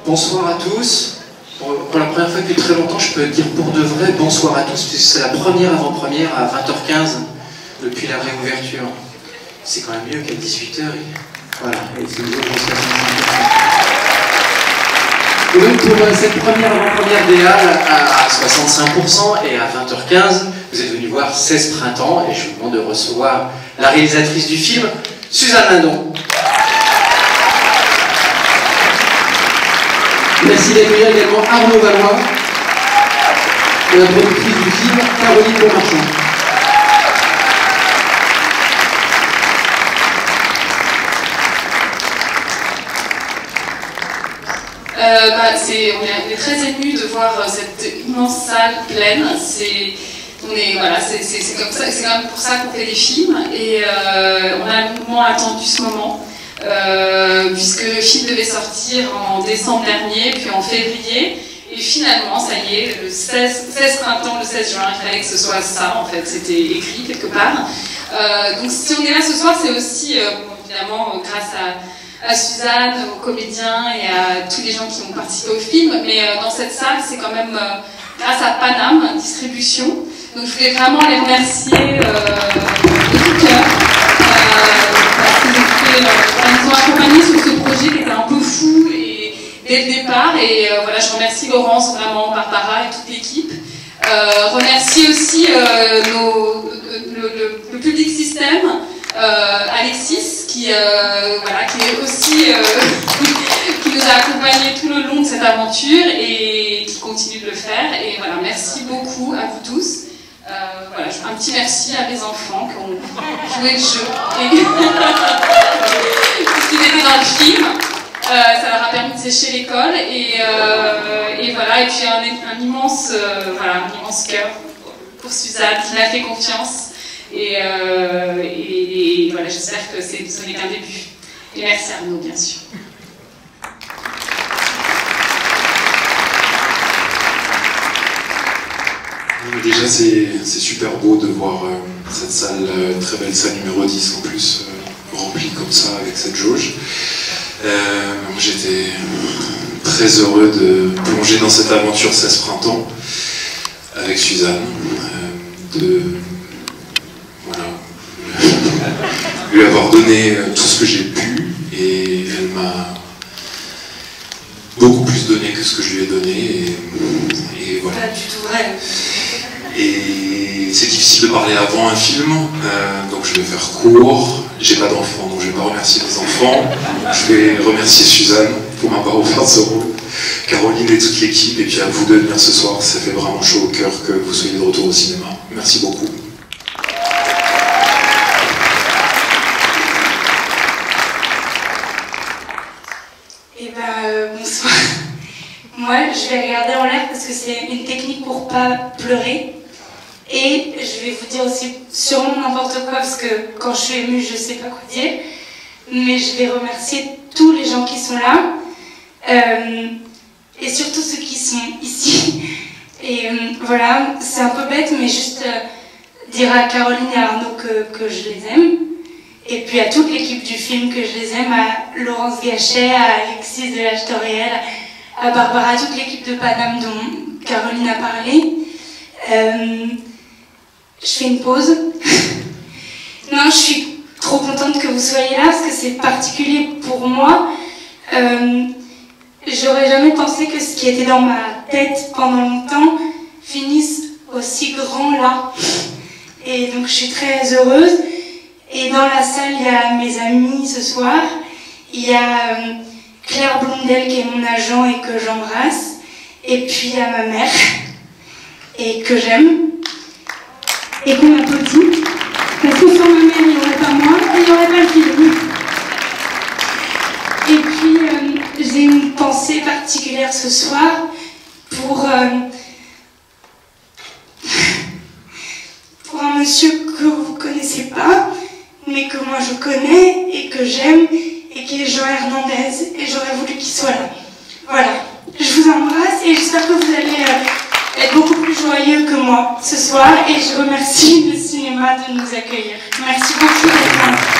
Bonsoir à tous. Pour la première fois depuis très longtemps, je peux dire pour de vrai bonsoir à tous, puisque c'est la première avant-première à 20h15 depuis la réouverture. C'est quand même mieux qu'à 18h. Voilà, et c'est une et donc pour cette première avant-première des Halles à 65% et à 20h15, vous êtes venus voir 16 printemps et je vous demande de recevoir la réalisatrice du film, Suzanne Lindon. Merci d'accueillir également Arnaud Valois et la productrice du film, Caroline Beaumarchand. On est très émus de voir cette immense salle pleine. C'est comme ça, c'est quand même pour ça qu'on fait des films et on a longuement attendu ce moment puisque le film devait sortir en décembre dernier, puis en février, et finalement, ça y est, le 16 printemps, le 16 juin, il fallait que ce soit ça, en fait, c'était écrit quelque part. Donc si on est là ce soir, c'est aussi évidemment grâce à Suzanne, aux comédiens et à tous les gens qui ont participé au film, mais dans cette salle, c'est quand même grâce à Paname Distribution. Donc je voulais vraiment les remercier de tout cœur parce qu'ils nous ont accompagnés sur ce projet qui était un peu fou et, dès le départ. Et voilà, je remercie Laurence, vraiment, Barbara et toute l'équipe. Remercie aussi le public système, Alexis, qui est aussi qui nous a accompagnés tout le long de cette aventure et qui continue de le faire. Et voilà, merci beaucoup à vous tous. Voilà, un petit merci à mes enfants qui ont joué le jeu et qu'ils étaient dans le film. Ça leur a permis de sécher l'école et voilà, et puis un immense cœur pour Suzanne qui m'a fait confiance et voilà, j'espère que ce n'est qu'un début. Et merci Arnaud, bien sûr. Déjà, c'est super beau de voir cette salle, très belle salle numéro 10 en plus, remplie comme ça avec cette jauge. J'étais très heureux de plonger dans cette aventure 16 printemps avec Suzanne, lui avoir donné tout ce que j'ai pu et elle m'a beaucoup plus donné que ce que je lui ai donné et voilà. Pas du tout vrai. Et c'est difficile de parler avant un film, donc je vais faire court. J'ai pas d'enfants, donc je vais pas remercier les enfants. Je vais remercier Suzanne pour m'avoir offert ce rôle, Caroline et toute l'équipe, et puis à vous de venir ce soir. Ça fait vraiment chaud au cœur que vous soyez de retour au cinéma. Merci beaucoup. Bonsoir. Moi, je vais regarder en l'air parce que c'est une technique pour pas pleurer. Et je vais vous dire aussi sûrement n'importe quoi parce que quand je suis émue, je sais pas quoi dire. Mais je vais remercier tous les gens qui sont là et surtout ceux qui sont ici. Et voilà, c'est un peu bête, mais juste dire à Caroline et à Arnaud que je les aime. Et puis à toute l'équipe du film que je les aime, à Laurence Gachet, à Alexis de l'Âge Toriel, à Barbara, à toute l'équipe de Paname dont Caroline a parlé. Je fais une pause. Non, je suis trop contente que vous soyez là parce que c'est particulier pour moi. J'aurais jamais pensé que ce qui était dans ma tête pendant longtemps finisse aussi grand là. Et donc je suis très heureuse. Et dans la salle, il y a mes amis ce soir. Il y a Claire Blondel qui est mon agent et que j'embrasse. Et puis il y a ma mère et que j'aime. Et qu'on applaudit. Parce que sans ma mère, il n'y aurait pas moi et il n'y aurait pas le film. Et puis j'ai une pensée particulière ce soir pour un monsieur que vous ne connaissez pas, mais que moi je connais et que j'aime, et qui est Jean Hernandez, et j'aurais voulu qu'il soit là. Voilà, je vous embrasse et j'espère que vous allez être beaucoup plus joyeux que moi ce soir, et je remercie le cinéma de nous accueillir. Merci beaucoup d'être là.